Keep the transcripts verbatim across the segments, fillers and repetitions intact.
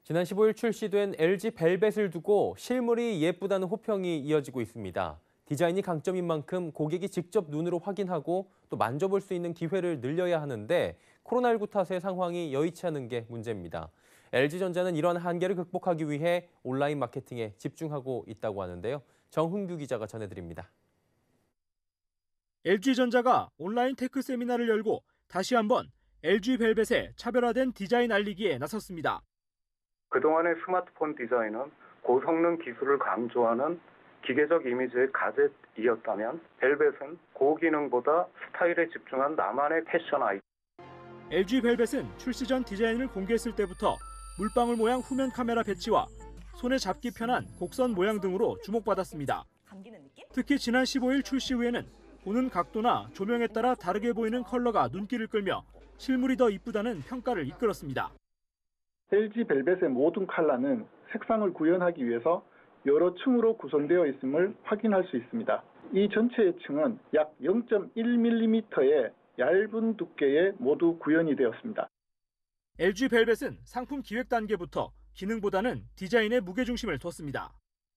지난 십오일 출시된 엘지 벨벳을 두고 실물이 예쁘다는 호평이 이어지고 있습니다. 디자인이 강점인 만큼 고객이 직접 눈으로 확인하고 또 만져볼 수 있는 기회를 늘려야 하는데 코로나십구 탓에 상황이 여의치 않은 게 문제입니다. 엘지전자는 이러한 한계를 극복하기 위해 온라인 마케팅에 집중하고 있다고 하는데요. 정훈규 기자가 전해드립니다. 엘지전자가 온라인 테크 세미나를 열고 다시 한번 엘지 벨벳의 차별화된 디자인 알리기에 나섰습니다. 그동안의 스마트폰 디자인은 고성능 기술을 강조하는 기계적 이미지의 가젯이었다면 벨벳은 고기능보다 스타일에 집중한 나만의 패션 아이템. 엘지 벨벳은 출시 전 디자인을 공개했을 때부터 물방울 모양 후면 카메라 배치와 손에 잡기 편한 곡선 모양 등으로 주목받았습니다. 특히 지난 십오일 출시 후에는 보는 각도나 조명에 따라 다르게 보이는 컬러가 눈길을 끌며 실물이 더 이쁘다는 평가를 이끌었습니다. 엘지 벨벳의 모든 컬러는 색상을 구현하기 위해서 여러 층으로 구성되어 있음을 확인할 수 있습니다. 이 전체의 층은 약 영 점 일 밀리미터의 얇은 두께에 모두 구현이 되었습니다. 엘지 벨벳은 상품 기획 단계부터 기능보다는 디자인에 무게중심을 뒀습니다.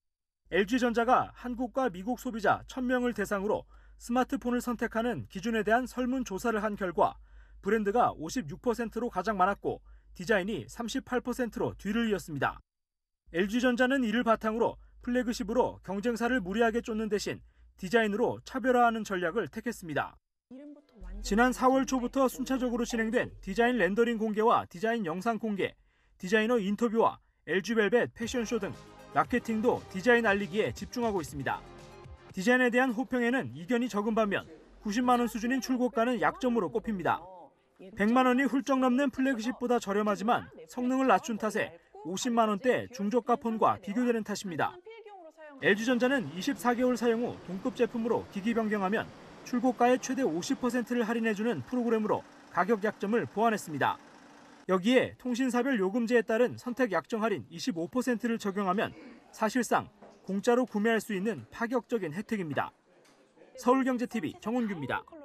엘지전자가 한국과 미국 소비자 천 명을 대상으로 스마트폰을 선택하는 기준에 대한 설문조사를 한 결과 브랜드가 오십육 퍼센트로 가장 많았고 디자인이 삼십팔 퍼센트로 뒤를 이었습니다. 엘지전자는 이를 바탕으로 플래그십으로 경쟁사를 무리하게 쫓는 대신 디자인으로 차별화하는 전략을 택했습니다. 지난 사월 초부터 순차적으로 진행된 디자인 렌더링 공개와 디자인 영상 공개, 디자이너 인터뷰와 엘지벨벳 패션쇼 등 마케팅도 디자인 알리기에 집중하고 있습니다. 디자인에 대한 호평에는 이견이 적은 반면 구십만 원 수준인 출고가는 약점으로 꼽힙니다. 백만 원이 훌쩍 넘는 플래그십보다 저렴하지만 성능을 낮춘 탓에 오십만 원대 중저가 폰과 비교되는 탓입니다. 엘지전자는 이십사 개월 사용 후 동급 제품으로 기기 변경하면 출고가의 최대 오십 퍼센트를 할인해주는 프로그램으로 가격 약점을 보완했습니다. 여기에 통신사별 요금제에 따른 선택 약정 할인 이십오 퍼센트를 적용하면 사실상 공짜로 구매할 수 있는 파격적인 혜택입니다. 서울경제티비 정훈규입니다.